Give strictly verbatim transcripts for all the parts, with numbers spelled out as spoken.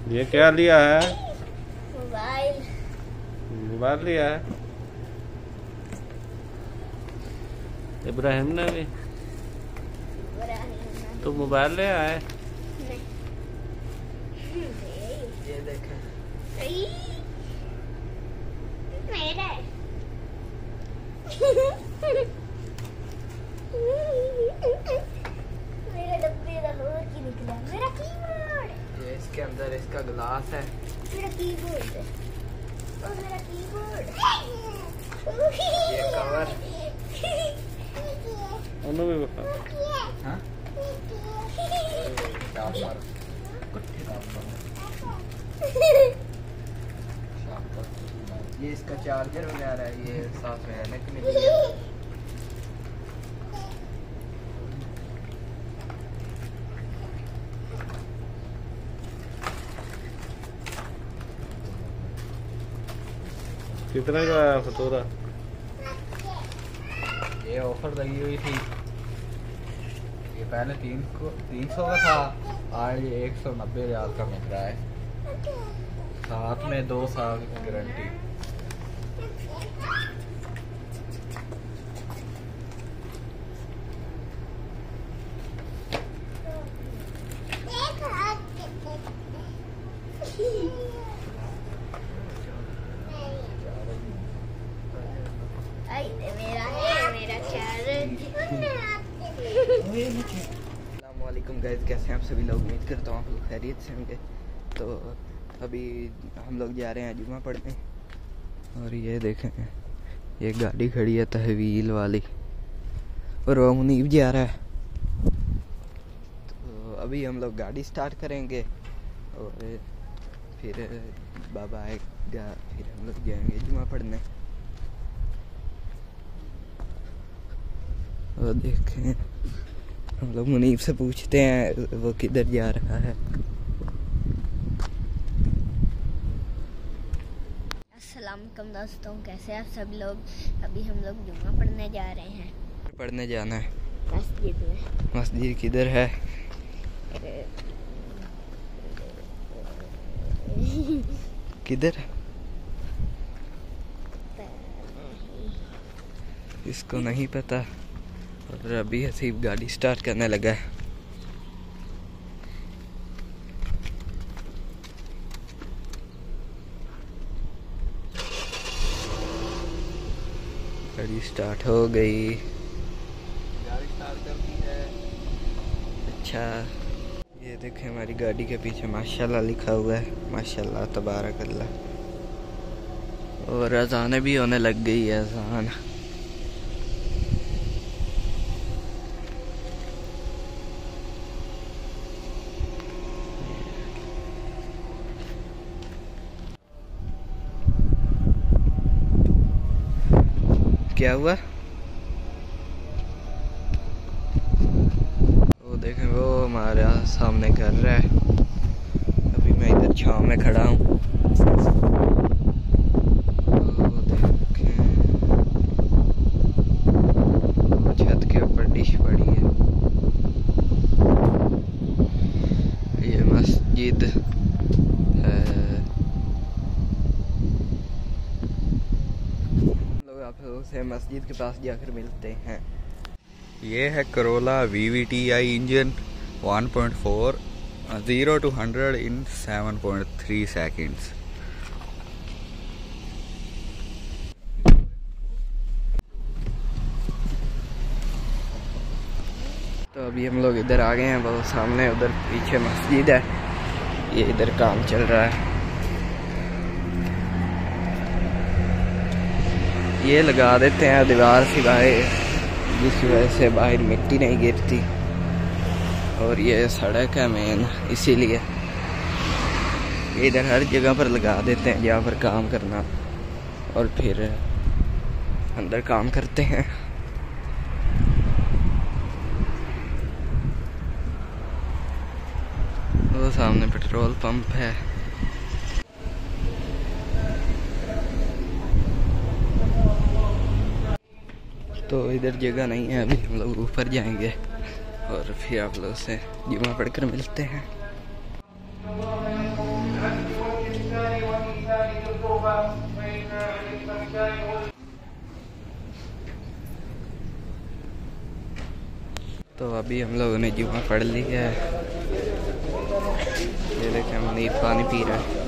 ये क्या लिया है? मोबाइल। मोबाइल लिया है इब्राहिम ने भी। तो मोबाइल ले आए। ये देखें मेरा है। मेरा डब्बे का लोहा की निकला। मेरा कीबोर्ड। ये इसके अंदर इसका गिलास है। मेरा कीबोर्ड है। और मेरा कीबोर्ड। ये कवर। उन्होंने भी बता। हाँ? शाप मारो। कुत्ते शाप मारो। शाप मारो। ये इसका चार्जर वगैरह है, ये साथ में रहने के लिए। कितने का आया फतूरा? ये ऑफर लगी हुई थी। ये पहले तीन को तीन सौ का था, आज ये एक सौ नब्बे रियाल का मिल रहा है, साथ में दो साल की गारंटी। मेरा है मेरा अस्सलामुअलैकुम गाइस, कैसे हैं आप सभी लोग? उम्मीद करता हूँ आप लोग खैरियत से होंगे। तो अभी हम लोग जा रहे हैं जुमा पढ़ने, और ये देखें ये गाड़ी खड़ी है तहवील वाली, और वो मुनीब जा रहा है। तो अभी हम लोग गाड़ी स्टार्ट करेंगे और फिर बाबा आएगा, फिर हम लोग जाएंगे जुमा पढ़ने। और देखें हम लोग मुनीब से पूछते हैं वो किधर जा रहा है। अस्सलाम वालेकुम दोस्तों, कैसे आप सब लोग? अभी हम लोग जुमा पढ़ने जा रहे हैं। पढ़ने जाना है मस्जिद में। मस्जिद किधर है? किधर? इसको नहीं पता। और अभी हसीब गाड़ी स्टार्ट करने लगा है। गाड़ी स्टार्ट हो गई। गाड़ी स्टार्ट कर दी है। अच्छा, ये देखें हमारी गाड़ी के पीछे माशाल्लाह लिखा हुआ है। माशाल्लाह तबारक अल्लाह। और अज़ानें भी होने लग गई है। अज़ान क्या हुआ? वो देखें वो हमारे सामने कर रहा है। अभी मैं इधर छाँव में खड़ा हूँ। छत के ऊपर डिश पड़ी है। ये मस्जिद है। आप लोगों से मस्जिद के पास जाकर मिलते हैं। ये है Corolla V V T I engine one point four, zero to hundred in seven point three seconds. तो अभी हम लोग इधर आ गए हैं, बहुत सामने उधर पीछे मस्जिद है। ये इधर काम चल रहा है। ये लगा देते हैं दीवार सिवाय, जिस वजह से बाहर मिट्टी नहीं गिरती। और ये सड़क है मेन, इसीलिए इधर हर जगह पर लगा देते हैं जहाँ पर काम करना, और फिर अंदर काम करते हैं। वो सामने पेट्रोल पंप है। तो इधर जगह नहीं है, अभी हम लोग ऊपर जाएंगे और फिर आप लोगों से जुमा पढ़कर मिलते हैं। तो अभी हम लोगों ने जुमा पढ़ ली है। ये देखें मुनीर पानी पी रहा है।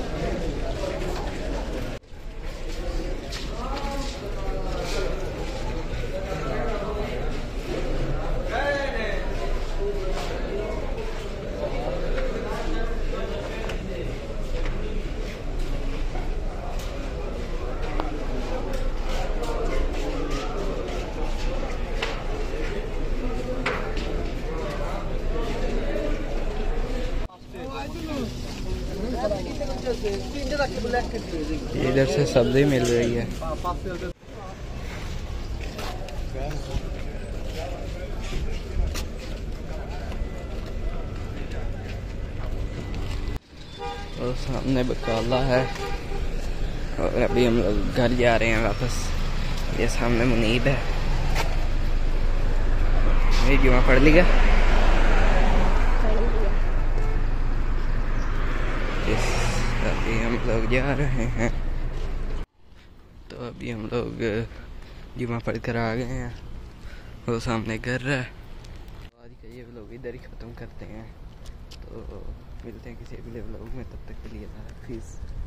इधर से सब्जी मिल रही है। और सामने बकाला है और अभी हम लोग घर जा रहे हैं वापस। ये सामने मुनीब है। ये जुमा पढ़ लिया। अभी हम लोग जा रहे हैं। तो अभी हम लोग जुमा पढ़ कर आ गए हैं। वो सामने घर है। आज का ये व्लॉग इधर ही ख़त्म करते हैं। तो मिलते हैं किसी अगले व्लॉग में, तब तक के लिए हाफिज़।